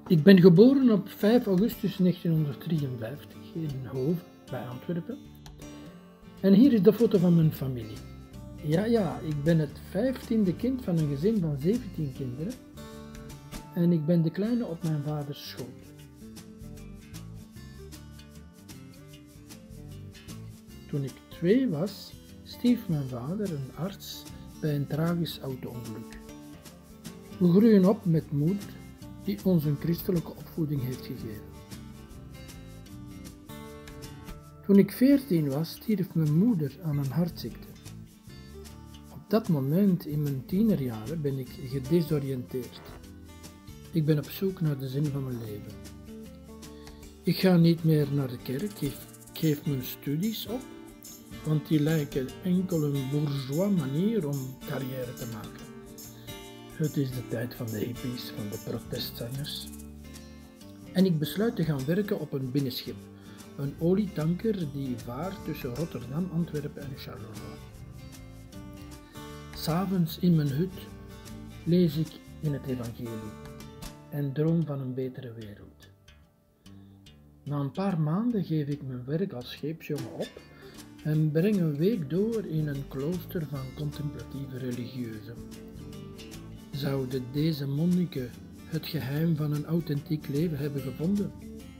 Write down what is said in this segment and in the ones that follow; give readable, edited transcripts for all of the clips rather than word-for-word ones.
Ik ben geboren op 5 augustus 1953 in Hoven bij Antwerpen. En hier is de foto van mijn familie. Ja, ik ben het 15e kind van een gezin van 17 kinderen. En ik ben de kleine op mijn vaders schoot. Toen ik 2 was, stierf mijn vader, een arts, bij een tragisch auto-ongeluk. We groeien op met moeder die ons een christelijke opvoeding heeft gegeven. Toen ik 14 was, stierf mijn moeder aan een hartziekte. Op dat moment in mijn tienerjaren ben ik gedesoriënteerd. Ik ben op zoek naar de zin van mijn leven. Ik ga niet meer naar de kerk, ik geef mijn studies op, want die lijken enkel een bourgeois manier om carrière te maken. Het is de tijd van de hippies, van de protestzangers. En ik besluit te gaan werken op een binnenschip, een olietanker die vaart tussen Rotterdam, Antwerpen en Charleroi. 'S'avonds in mijn hut lees ik in het evangelie en droom van een betere wereld. Na een paar maanden geef ik mijn werk als scheepsjongen op en breng een week door in een klooster van contemplatieve religieuzen. Zouden deze monniken het geheim van een authentiek leven hebben gevonden?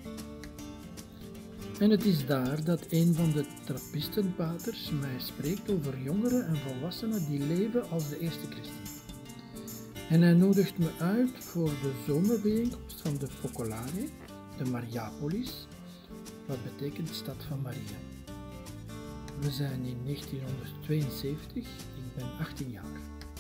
En het is daar dat een van de trappistenpaters mij spreekt over jongeren en volwassenen die leven als de eerste christenen. En hij nodigt me uit voor de zomerbijeenkomst van de Focolare, de Mariapolis, wat betekent stad van Maria. We zijn in 1972, ik ben 18 jaar.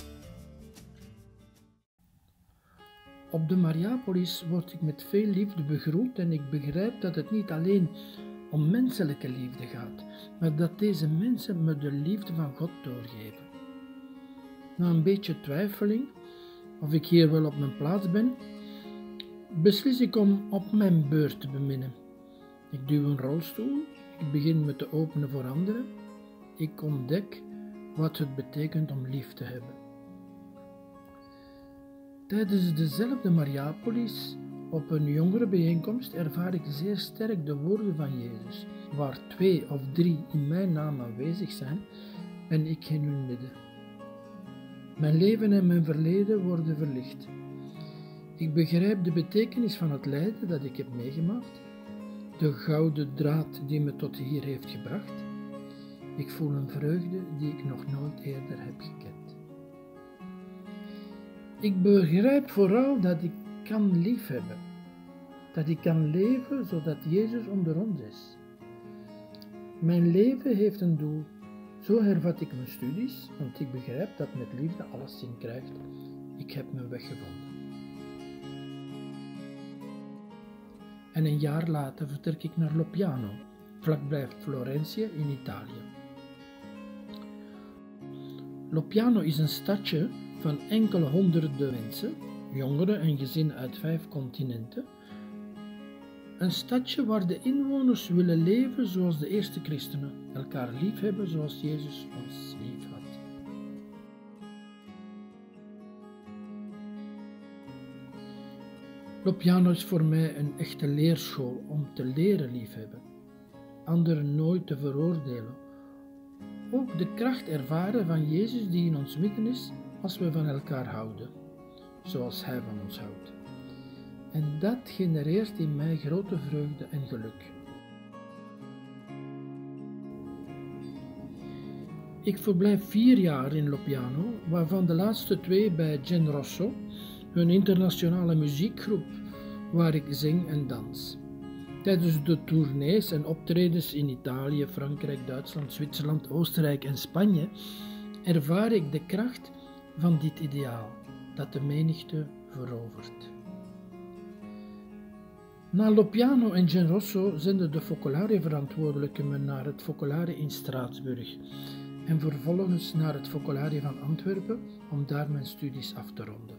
Op de Mariapolis word ik met veel liefde begroet en ik begrijp dat het niet alleen om menselijke liefde gaat, maar dat deze mensen me de liefde van God doorgeven. Na een beetje twijfeling of ik hier wel op mijn plaats ben, beslis ik om op mijn beurt te beminnen. Ik duw een rolstoel, ik begin me te openen voor anderen. Ik ontdek wat het betekent om lief te hebben. Tijdens dezelfde Mariapolis, op een jongerenbijeenkomst, ervaar ik zeer sterk de woorden van Jezus. Waar 2 of 3 in mijn naam aanwezig zijn, ben ik in hun midden. Mijn leven en mijn verleden worden verlicht. Ik begrijp de betekenis van het lijden dat ik heb meegemaakt, de gouden draad die me tot hier heeft gebracht. Ik voel een vreugde die ik nog nooit eerder heb gekend. Ik begrijp vooral dat ik kan liefhebben, dat ik kan leven zodat Jezus onder ons is. Mijn leven heeft een doel. Zo hervat ik mijn studies, want ik begrijp dat met liefde alles zin krijgt. Ik heb mijn weg gevonden. En een jaar later vertrek ik naar Loppiano, vlakbij Florentië in Italië. Loppiano is een stadje van enkele honderden mensen, jongeren en gezinnen uit 5 continenten. Een stadje waar de inwoners willen leven zoals de eerste christenen, elkaar liefhebben zoals Jezus ons lief had. Loppiano is voor mij een echte leerschool om te leren liefhebben, anderen nooit te veroordelen. Ook de kracht ervaren van Jezus die in ons midden is als we van elkaar houden, zoals Hij van ons houdt. En dat genereert in mij grote vreugde en geluk. Ik verblijf 4 jaar in Loppiano, waarvan de laatste 2 bij Genrosso, een internationale muziekgroep waar ik zing en dans. Tijdens de tournees en optredens in Italië, Frankrijk, Duitsland, Zwitserland, Oostenrijk en Spanje ervaar ik de kracht van dit ideaal dat de menigte verovert. Na Loppiano en Genrosso zenden de Focolare-verantwoordelijken me naar het Focolare in Straatsburg en vervolgens naar het Focolare van Antwerpen om daar mijn studies af te ronden.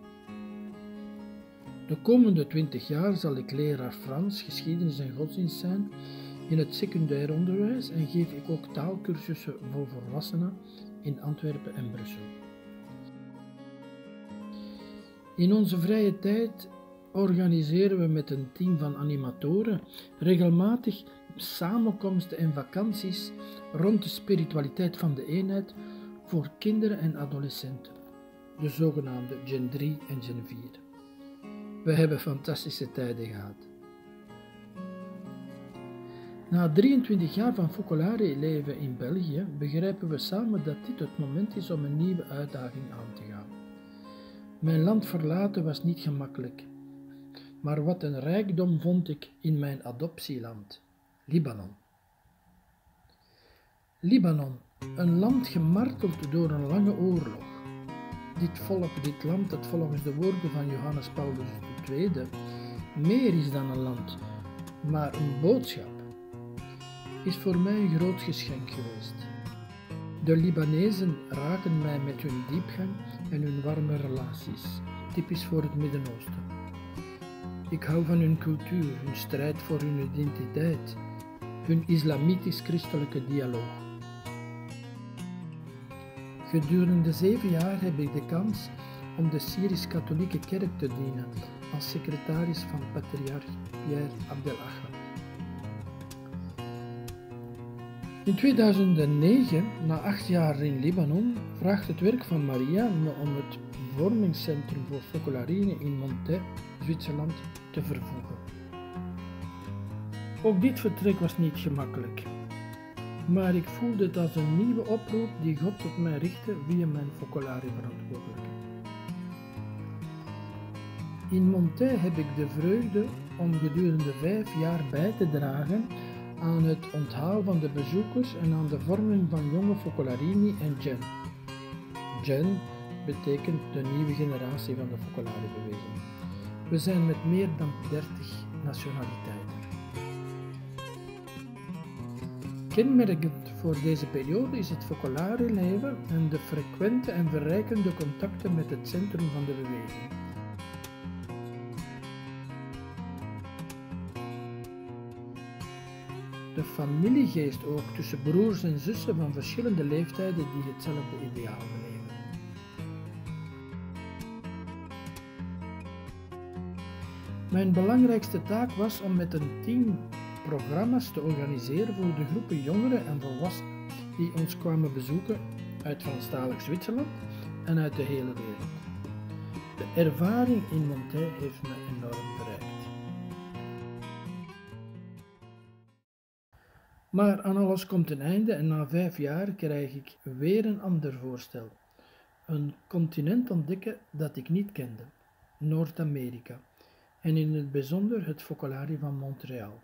De komende 20 jaar zal ik leraar Frans, geschiedenis en godsdienst zijn in het secundair onderwijs en geef ik ook taalkursussen voor volwassenen in Antwerpen en Brussel. In onze vrije tijd organiseren we met een team van animatoren regelmatig samenkomsten en vakanties rond de spiritualiteit van de eenheid voor kinderen en adolescenten, de zogenaamde Gen 3 en Gen 4. We hebben fantastische tijden gehad. Na 23 jaar van focolare leven in België begrijpen we samen dat dit het moment is om een nieuwe uitdaging aan te gaan. Mijn land verlaten was niet gemakkelijk, maar wat een rijkdom vond ik in mijn adoptieland, Libanon. Libanon, een land gemarteld door een lange oorlog. Dit volk, dit land, dat volgens de woorden van Johannes Paulus II meer is dan een land, maar een boodschap, is voor mij een groot geschenk geweest. De Libanezen raken mij met hun diepgang en hun warme relaties, typisch voor het Midden-Oosten. Ik hou van hun cultuur, hun strijd voor hun identiteit, hun islamitisch-christelijke dialoog. Gedurende 7 jaar heb ik de kans om de Syrisch-katholieke kerk te dienen als secretaris van patriarch Pierre Abdelachab. In 2009, na 8 jaar in Libanon, vraagt het werk van Maria me om het vormingscentrum voor focolarine in Montet, Zwitserland, te vervoegen. Ook dit vertrek was niet gemakkelijk, maar ik voelde het als een nieuwe oproep die God tot mij richtte via mijn focolare verantwoordelijke. In Montet heb ik de vreugde om gedurende 5 jaar bij te dragen aan het onthaal van de bezoekers en aan de vorming van jonge focolarini en Gen. Gen betekent de nieuwe generatie van de focolare beweging. We zijn met meer dan 30 nationaliteiten. Kenmerkend voor deze periode is het focolare leven en de frequente en verrijkende contacten met het centrum van de beweging. De familiegeest ook tussen broers en zussen van verschillende leeftijden die hetzelfde ideaal beleven. Mijn belangrijkste taak was om met een team programma's te organiseren voor de groepen jongeren en volwassenen die ons kwamen bezoeken uit Franstalig Zwitserland en uit de hele wereld. De ervaring in Montet heeft me enorm bereikt. Maar aan alles komt een einde en na 5 jaar krijg ik weer een ander voorstel. Een continent ontdekken dat ik niet kende, Noord-Amerika, en in het bijzonder het Focolare van Montréal.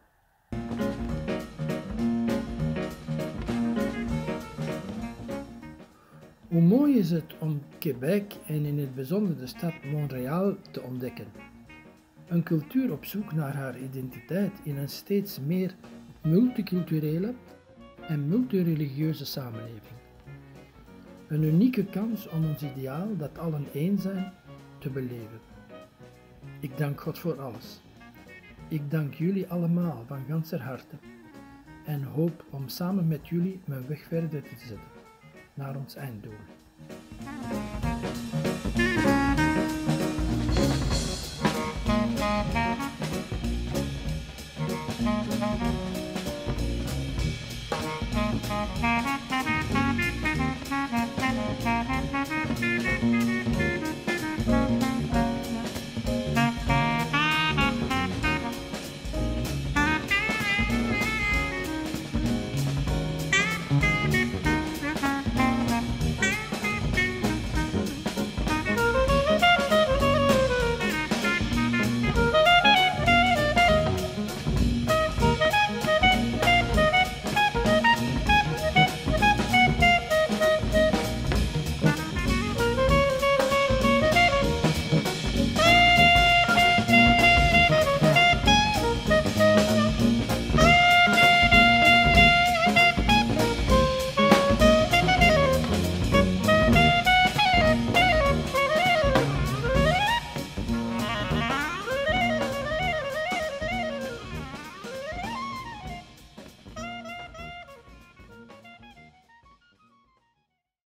Hoe mooi is het om Quebec en in het bijzonder de stad Montréal te ontdekken. Een cultuur op zoek naar haar identiteit in een steeds meer multiculturele en multireligieuze samenleving. Een unieke kans om ons ideaal dat allen één zijn te beleven. Ik dank God voor alles. Ik dank jullie allemaal van ganser harte en hoop om samen met jullie mijn weg verder te zetten naar ons einddoel.